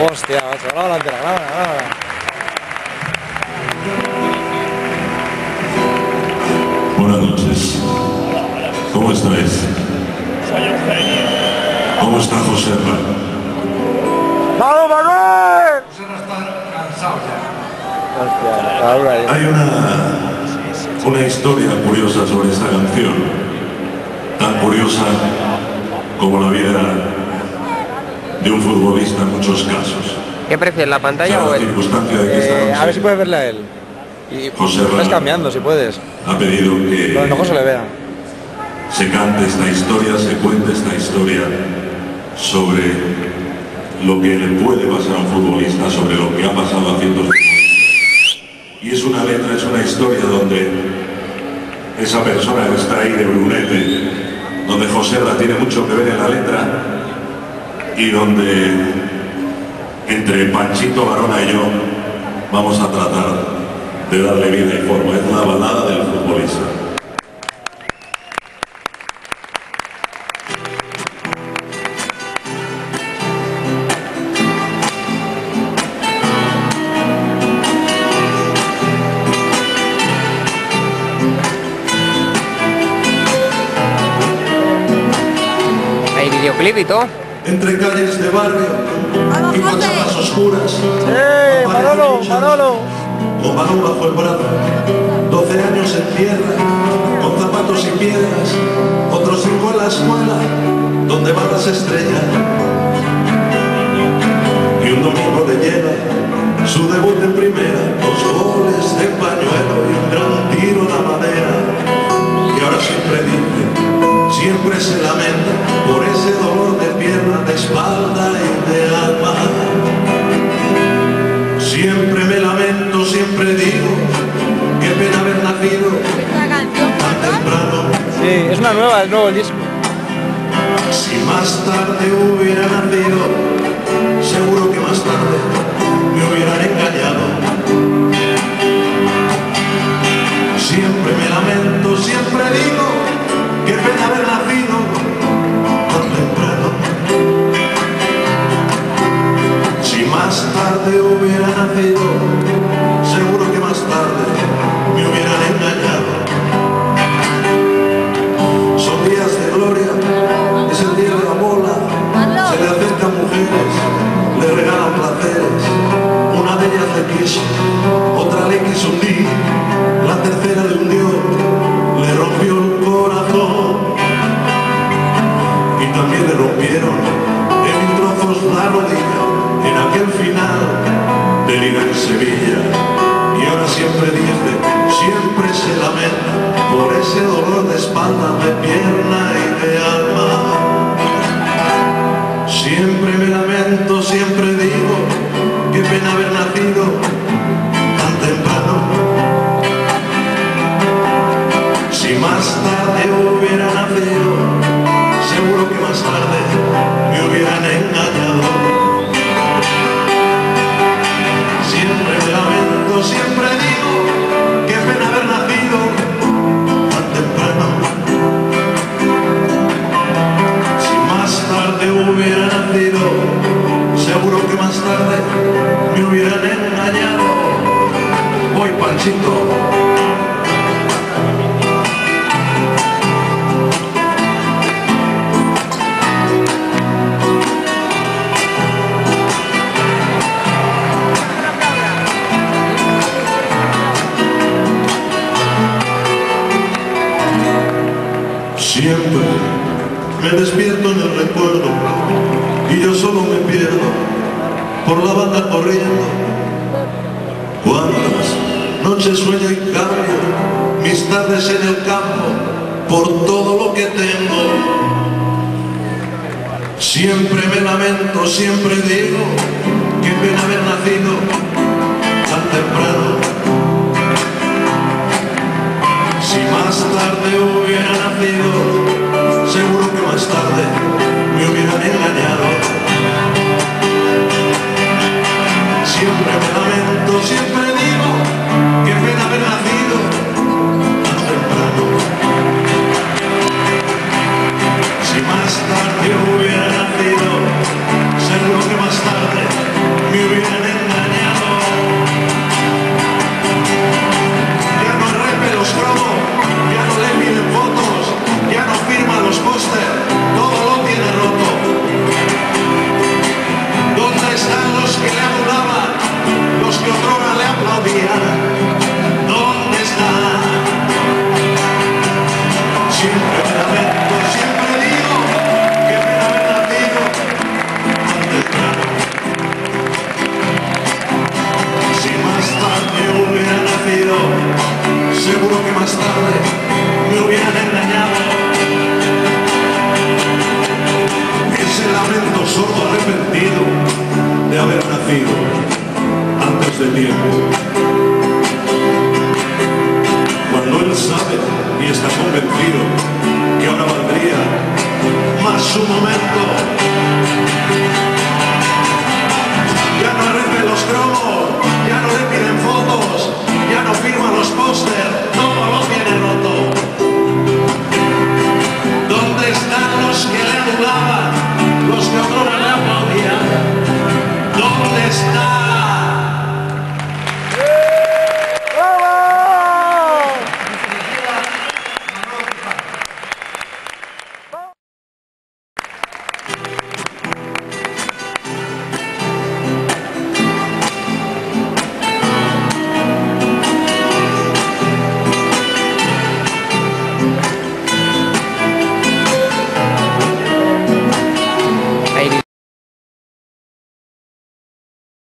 Hostia, macho, grábala entera, grábala. Buenas noches. ¿Cómo estáis? ¿Cómo está José Ra? ¡Vamos, Manuel! José Ra está cansado ya. Hostia, Hay una historia curiosa sobre esta canción, tan curiosa como la vida de un futbolista en muchos casos. ¿Qué prefieres, la pantalla Claro, o la él? circunstancia de que esta noche a ver si puedes verle a él. Y José Ra vas cambiando, si puedes. ha pedido Pero a lo mejor que se le vea. se cante esta historia, se cuente esta historia sobre lo que le puede pasar a un futbolista, sobre lo que ha pasado a ciertos futbolistas. Y es una letra, es una historia donde esa persona que está ahí de brunete, donde José Ra tiene mucho que ver en la letra y donde entre Panchito Varona y yo vamos a tratar de darle vida y forma. Es una balada del futbolista. Hay videoclip y todo. Entre calles de barrio y fachadas oscuras. Manolo, Manolo! Con balón bajo el brazo, 12 años en tierra, con zapatos y piedras, otros 5 en la escuela, donde van las estrellas. Y un domingo le llega su debut en primera, 2 goles de pañuelo y un gran tiro a la madera. Y ahora siempre dice, siempre se lamenta por ese dolor de pierna, de espalda y de alma. Siempre me lamento, siempre digo, qué pena haber nacido tan temprano. Sí, es una nueva, el nuevo disco. Si más tarde hubiera nacido, seguro que más tarde me hubieran engañado. Siempre me lamento, siempre digo, qué pena haber nacido tan temprano. Si más tarde hubiera nacido, seguro que más tarde me hubieran engañado. Son días de gloria, es el día de la bola, se le acercan mujeres, le regalan placeres. Una de ellas le quiso, otra le quiso hundir, la tercera le hundió, le rompió el corazón. Y también le rompieron en 1000 trozos la rodilla en aquel final de Liga en Sevilla. Y ahora siempre dice, siempre se lamenta por ese dolor de espalda, de pierna y de alma. Siempre me lamento, siempre digo, qué pena haber nacido tan temprano. Si más tarde hubiera nacido, seguro que más tarde me hubieran engañado. Siempre me lamento, siempre digo, qué pena haber nacido tan temprano. Si más tarde hubiera nacido, seguro que más tarde me hubieran engañado. Voy, Panchito. Siempre me despierto en el recuerdo y yo solo me pierdo por la banda corriendo. Cuántas noches sueño y cambio mis tardes en el campo por todo lo que tengo. Siempre me lamento, siempre digo, qué pena haber nacido tan temprano. Si más tarde hubiera nacido, seguro que más tarde